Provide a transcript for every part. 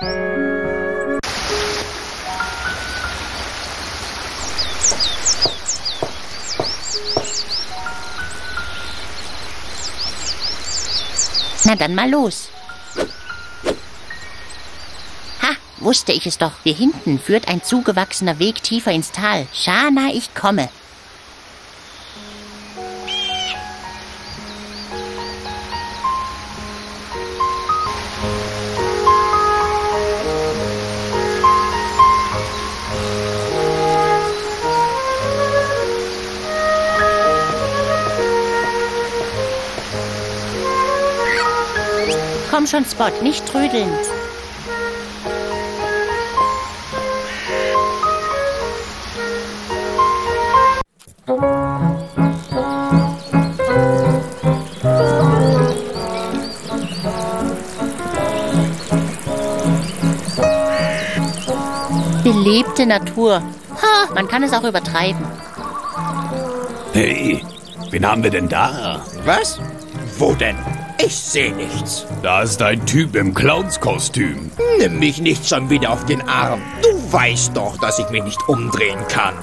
Na dann mal los. Ha, wusste ich es doch. Hier hinten führt ein zugewachsener Weg tiefer ins Tal. Shana, ich komme. Komm schon, Spot, nicht trödelnd. Belebte Natur. Ha, man kann es auch übertreiben. Hey, wen haben wir denn da? Was? Wo denn? Ich sehe nichts. Da ist ein Typ im Clownskostüm. Nimm mich nicht schon wieder auf den Arm. Du weißt doch, dass ich mich nicht umdrehen kann.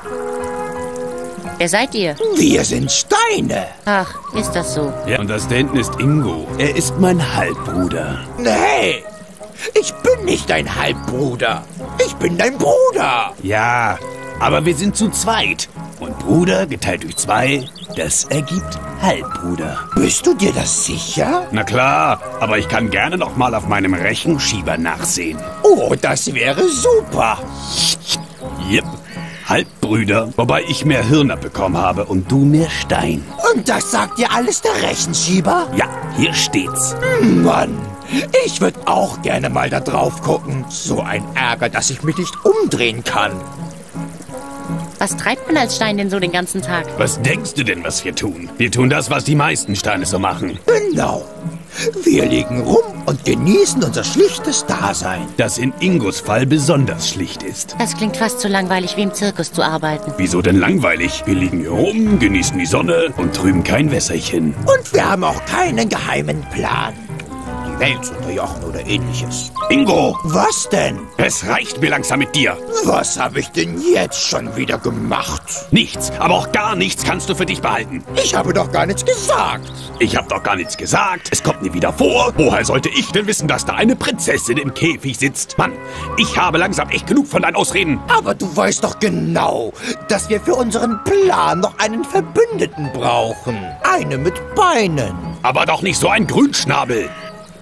Wer seid ihr? Wir sind Steine. Ach, ist das so? Ja, und das da hinten ist Ingo. Er ist mein Halbbruder. Hey, ich bin nicht dein Halbbruder. Ich bin dein Bruder. Ja, aber wir sind zu zweit. Und Bruder geteilt durch 2, das ergibt Halbbruder. Bist du dir das sicher? Na klar, aber ich kann gerne noch mal auf meinem Rechenschieber nachsehen. Oh, das wäre super. Jep, Halbbrüder, wobei ich mehr Hirn abbekommen habe und du mehr Stein. Und das sagt dir alles der Rechenschieber? Ja, hier steht's. Mann, ich würde auch gerne mal da drauf gucken. So ein Ärger, dass ich mich nicht umdrehen kann. Was treibt man als Stein denn so den ganzen Tag? Was denkst du denn, was wir tun? Wir tun das, was die meisten Steine so machen. Genau. Wir liegen rum und genießen unser schlichtes Dasein. Das in Ingos Fall besonders schlicht ist. Das klingt fast so langweilig wie im Zirkus zu arbeiten. Wieso denn langweilig? Wir liegen hier rum, genießen die Sonne und trüben kein Wässerchen. Und wir haben auch keinen geheimen Plan. Die Welt zu unterjochen oder ähnliches. Ingo! Was denn? Es reicht mir langsam mit dir. Was habe ich denn jetzt schon wieder gemacht? Nichts, aber auch gar nichts kannst du für dich behalten. Ich habe doch gar nichts gesagt. Ich habe doch gar nichts gesagt. Es kommt nie wieder vor. Woher sollte ich denn wissen, dass da eine Prinzessin im Käfig sitzt? Mann, ich habe langsam echt genug von deinen Ausreden. Aber du weißt doch genau, dass wir für unseren Plan noch einen Verbündeten brauchen. Eine mit Beinen. Aber doch nicht so ein Grünschnabel.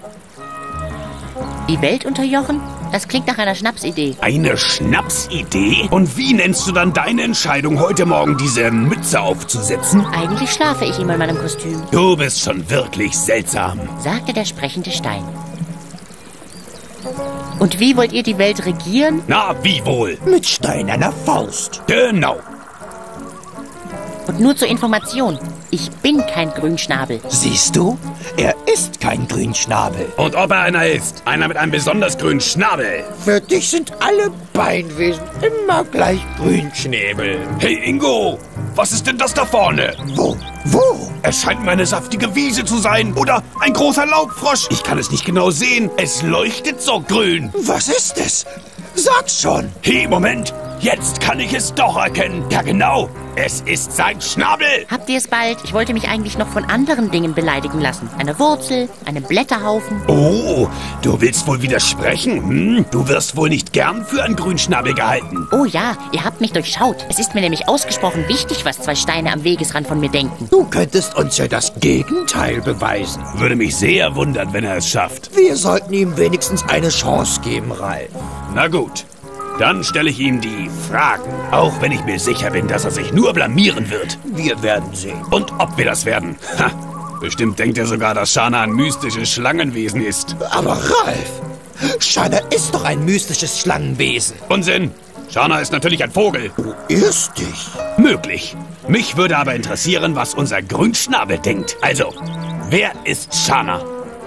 Die Welt unterjochen? Das klingt nach einer Schnapsidee. Eine Schnapsidee? Und wie nennst du dann deine Entscheidung, heute Morgen diese Mütze aufzusetzen? Eigentlich schlafe ich immer in meinem Kostüm, Du bist schon wirklich seltsam. sagte der sprechende Stein. Und wie wollt ihr die Welt regieren? Na, wie wohl? Mit steinerner Faust. Genau. Und nur zur Information, ich bin kein Grünschnabel. Siehst du? Er ist kein Grünschnabel. Und ob er einer ist? Einer mit einem besonders grünen Schnabel. Für dich sind alle Beinwesen immer gleich Grünschnäbel. Hey Ingo, was ist denn das da vorne? Wo? Wo? Es scheint meine saftige Wiese zu sein. Oder ein großer Laubfrosch. Ich kann es nicht genau sehen. Es leuchtet so grün. Was ist es? Sag's schon. Hey, Moment. Jetzt kann ich es doch erkennen. Ja, genau. Es ist sein Schnabel. Habt ihr es bald? Ich wollte mich eigentlich noch von anderen Dingen beleidigen lassen. Eine Wurzel, einem Blätterhaufen. Oh, du willst wohl widersprechen? Hm? Du wirst wohl nicht gern für einen Grünschnabel gehalten. Oh ja, ihr habt mich durchschaut. Es ist mir nämlich ausgesprochen wichtig, was 2 Steine am Wegesrand von mir denken. Du könntest uns ja das Gegenteil beweisen. Würde mich sehr wundern, wenn er es schafft. Wir sollten ihm wenigstens eine Chance geben, Ralf. Na gut. Dann stelle ich ihm die Fragen. Auch wenn ich mir sicher bin, dass er sich nur blamieren wird. Wir werden sehen. Und ob wir das werden. Ha, bestimmt denkt er sogar, dass Shana ein mystisches Schlangenwesen ist. Aber Ralf, Shana ist doch ein mystisches Schlangenwesen. Unsinn. Shana ist natürlich ein Vogel. Du irrst dich. Möglich. Mich würde aber interessieren, was unser Grünschnabel denkt. Also, wer ist Shana?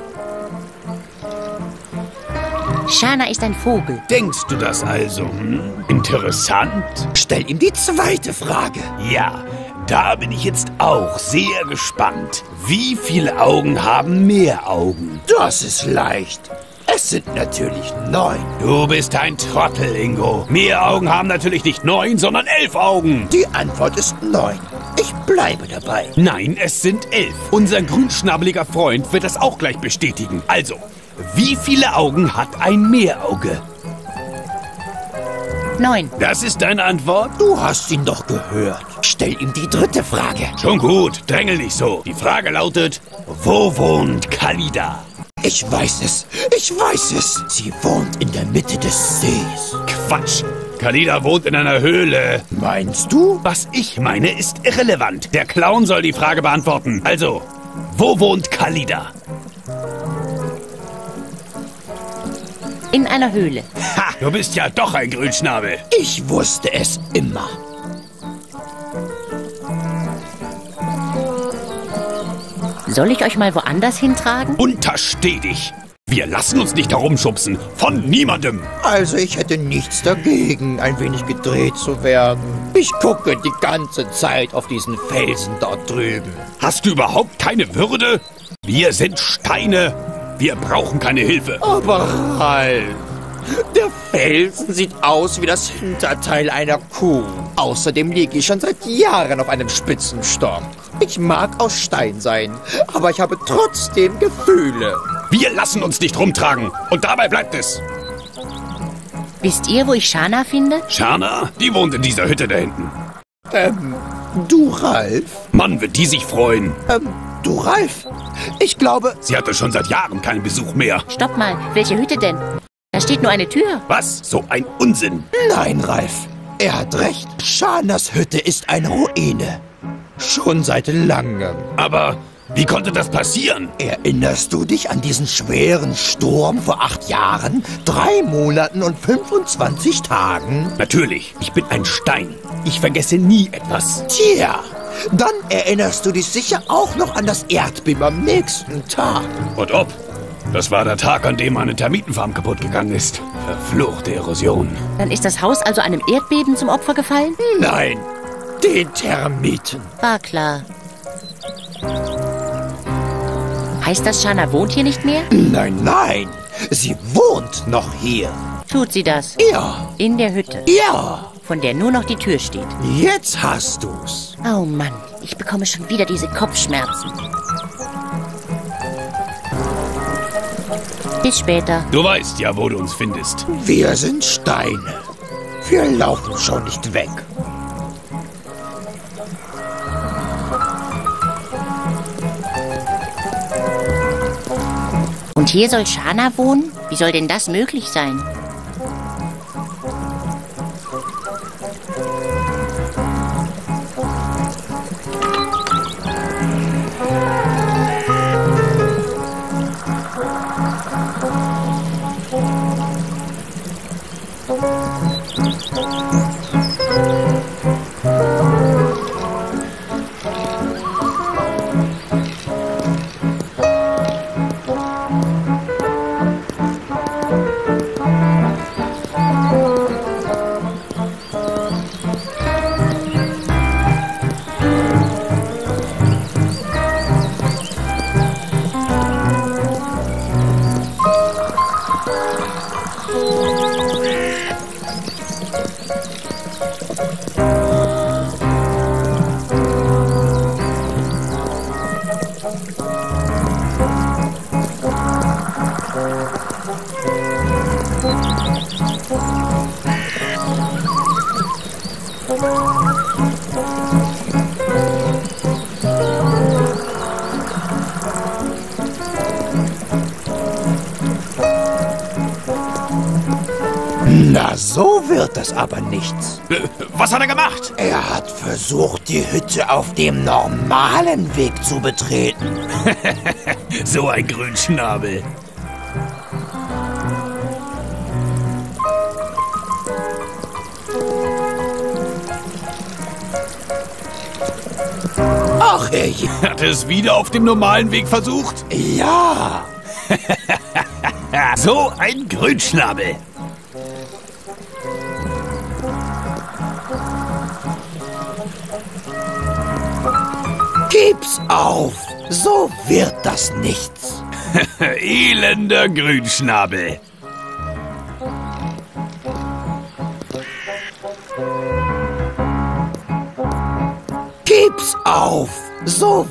Shana ist ein Vogel. Denkst du das also? Hm? Interessant. Stell ihm die zweite Frage. Ja, da bin ich jetzt auch sehr gespannt. Wie viele Augen haben Meeraugen? Das ist leicht. Es sind natürlich 9. Du bist ein Trottel, Ingo. Meeraugen haben natürlich nicht 9, sondern 11 Augen. Die Antwort ist 9. Ich bleibe dabei. Nein, es sind 11. Unser grünschnabeliger Freund wird das auch gleich bestätigen. Also, wie viele Augen hat ein Meerauge? 9. Das ist deine Antwort? Du hast ihn doch gehört. Stell ihm die 3. Frage. Schon gut, drängel nicht so. Die Frage lautet, wo wohnt Kalida? Ich weiß es. Ich weiß es. Sie wohnt in der Mitte des Sees. Quatsch. Kalida wohnt in einer Höhle. Meinst du? Was ich meine, ist irrelevant. Der Clown soll die Frage beantworten. Also, wo wohnt Kalida? In einer Höhle. Ha, du bist ja doch ein Grünschnabel. Ich wusste es immer. Soll ich euch mal woanders hintragen? Untersteh dich. Wir lassen uns nicht herumschubsen. Von niemandem. Also ich hätte nichts dagegen, ein wenig gedreht zu werden. Ich gucke die ganze Zeit auf diesen Felsen dort drüben. Hast du überhaupt keine Würde? Wir sind Steine. Wir brauchen keine Hilfe. Aber Ralf, der Felsen sieht aus wie das Hinterteil einer Kuh. Außerdem liege ich schon seit Jahren auf einem spitzen Stock. Ich mag aus Stein sein, aber ich habe trotzdem Gefühle. Wir lassen uns nicht rumtragen. Und dabei bleibt es. Wisst ihr, wo ich Shana finde? Shana, die wohnt in dieser Hütte da hinten. Du Ralf? Mann, wird die sich freuen. Du Ralf? Ich glaube... Sie hatte schon seit Jahren keinen Besuch mehr. Stopp mal, welche Hütte denn? Da steht nur eine Tür. Was? So ein Unsinn. Nein, Ralf. Er hat recht. Shanas Hütte ist eine Ruine. Schon seit langem. Aber wie konnte das passieren? Erinnerst du dich an diesen schweren Sturm vor 8 Jahren, 3 Monaten und 25 Tagen? Natürlich, ich bin ein Stein. Ich vergesse nie etwas. Tja, dann erinnerst du dich sicher auch noch an das Erdbeben am nächsten Tag. Und ob? Das war der Tag, an dem meine Termitenfarm kaputt gegangen ist. Verfluchte Erosion. Dann ist das Haus also einem Erdbeben zum Opfer gefallen? Nein, den Termiten. War klar. Heißt das, Shana wohnt hier nicht mehr? Nein, nein, sie wohnt noch hier. Tut sie das? Ja, In der Hütte, ja, von der nur noch die Tür steht. jetzt hast du's. Oh Mann, ich bekomme schon wieder diese Kopfschmerzen. Bis später. Du weißt ja, wo du uns findest. Wir sind Steine. Wir laufen schon nicht weg. Und hier soll Shana wohnen? Wie soll denn das möglich sein? Na, so wird das aber nichts. Was hat er gemacht? Er hat versucht, die Hütte auf dem normalen Weg zu betreten. So ein Grünschnabel. Ach, herrje. Hat er es wieder auf dem normalen Weg versucht? Ja. So ein Grünschnabel. Gib's auf. So wird das nichts. Elender Grünschnabel. Gib's auf! So.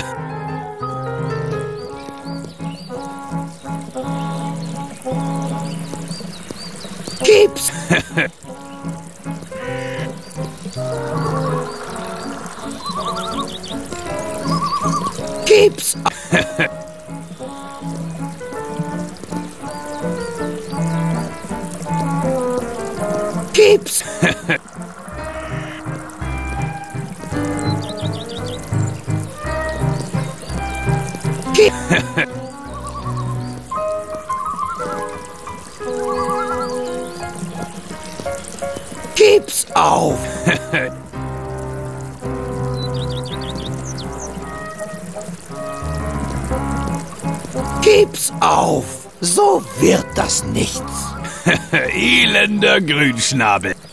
Gib's! Gib's! Gib's! Gib's auf! Gib's auf! So wird das nichts! Elender Grünschnabel.